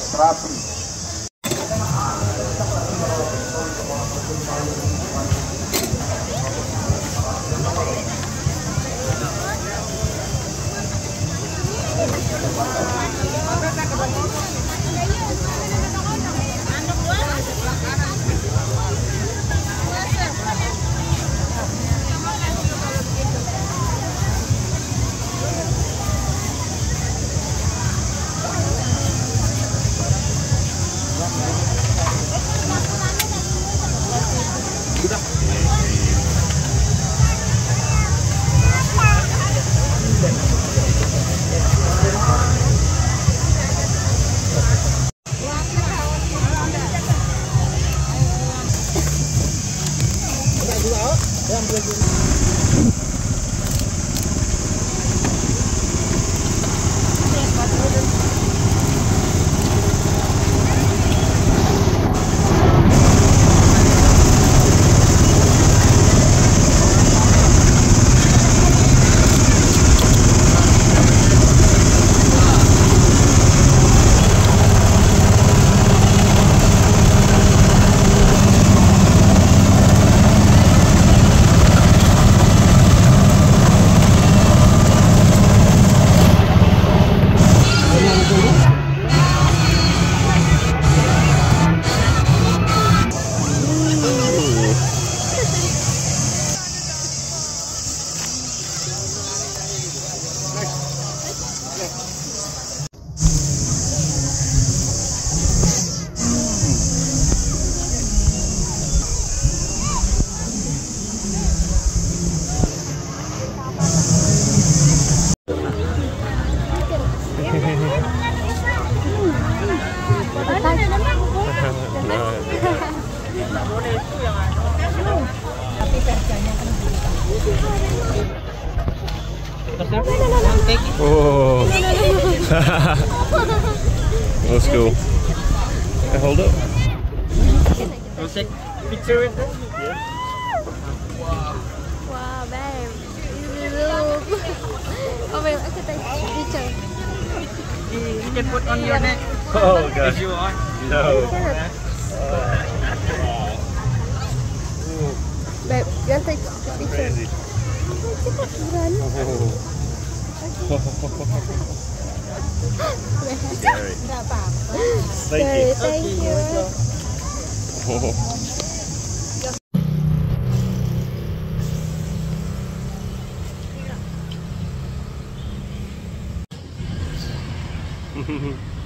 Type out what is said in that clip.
rapi. Oh, let's go. Hold up. We'll take picture with them. Wow, babe. Look. Oh, wait, I can take picture. You can put on your neck. Oh gosh. If you want. No. Babe, you want to take a picture? Crazy. Scary. Scary, thank you. Thank you.